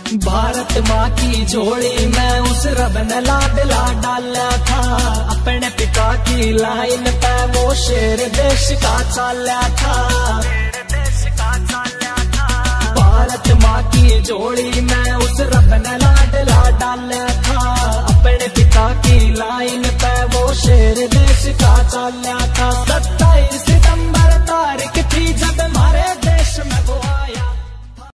भारत माँ की झोली में उस रब ने लाडला डाला था। अपने पिता की लाइन पे वो शेर देश का चाला था। भारत माँ की झोली में उस रब ने लाडला डाला था। अपने पिता की लाइन पे वो शेर देश का चाला था।